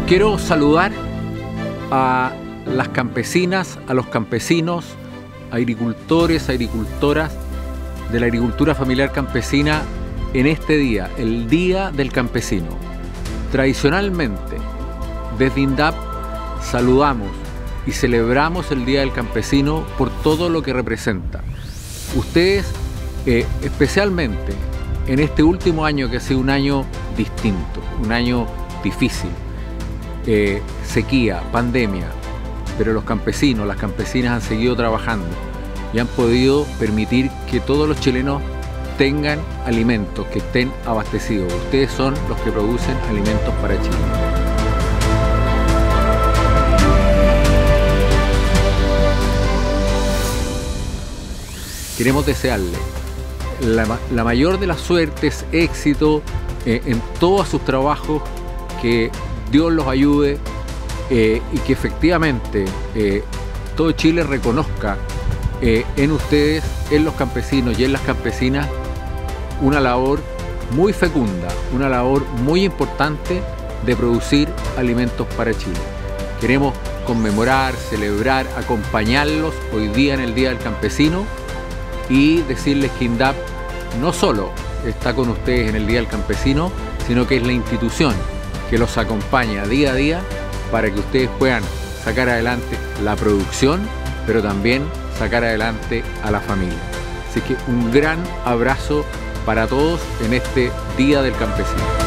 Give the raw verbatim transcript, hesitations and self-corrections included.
Quiero saludar a las campesinas, a los campesinos, agricultores, agricultoras de la agricultura familiar campesina en este día, el Día del Campesino. Tradicionalmente, desde INDAP saludamos y celebramos el Día del Campesino por todo lo que representa. Ustedes, eh, especialmente en este último año que ha sido un año distinto, un año difícil, eh, sequía, pandemia, pero los campesinos, las campesinas han seguido trabajando y han podido permitir que todos los chilenos tengan alimentos, que estén abastecidos. Ustedes son los que producen alimentos para Chile. Queremos desearle la, la mayor de las suertes, éxito eh, en todos sus trabajos, que Dios los ayude eh, y que efectivamente eh, todo Chile reconozca eh, en ustedes, en los campesinos y en las campesinas, una labor muy fecunda, una labor muy importante de producir alimentos para Chile. Queremos conmemorar, celebrar, acompañarlos hoy día en el Día del Campesino y decirles que INDAP no solo está con ustedes en el Día del Campesino, sino que es la institución que los acompaña día a día para que ustedes puedan sacar adelante la producción, pero también sacar adelante a la familia. Así que un gran abrazo para todos en este Día del Campesino.